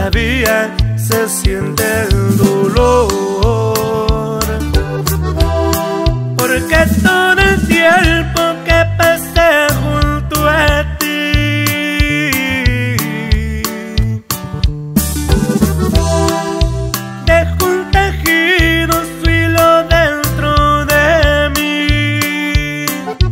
todavía se siente el dolor, porque todo el tiempo que pasé junto a ti dejó un tejido su hilo dentro de mí,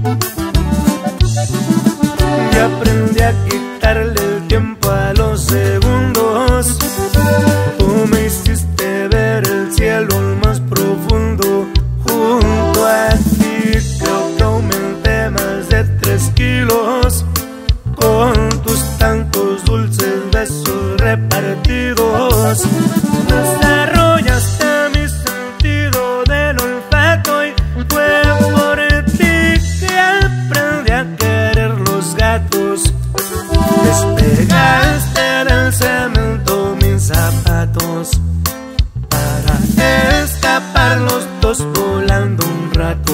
y aprendí a quitarle el tiempo a los segundos. Tú me hiciste ver el cielo al más profundo junto a ti. Creo que aumenté más de 3 kilos con tus tantos dulces besos repartidos. Desarrollaste mi sentido del olfato y fue por ti que aprendí a querer los gatos. Despegaste del cemento mis zapatos para escapar los dos volando un rato,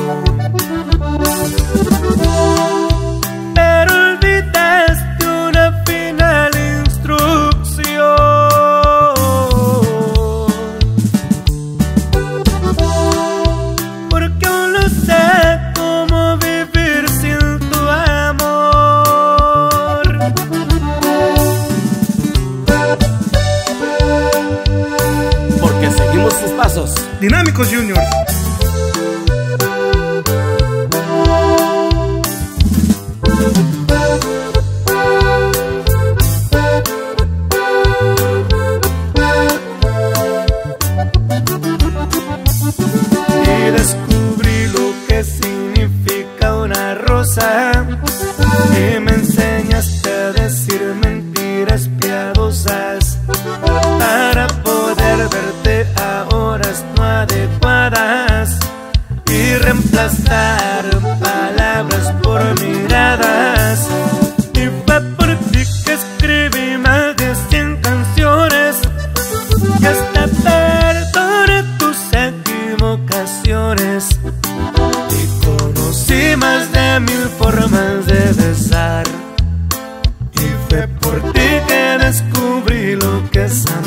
pero olvidaste una final instrucción, porque aún no sé cómo vivir sin tu amor. Porque seguimos tus pasos. Dinámicos Juniors. Y descubrí lo que significa una rosa, y me enseñaste a decir mentiras piadosas para poder verte a horas no adecuadas y reemplazar palabras por miradas. Y fue por ti que escribí más de 100 canciones y hasta perdoné tus equivocaciones, y conocí más de 1000 formas de besar, y fue por ti que descubrí lo que es amar.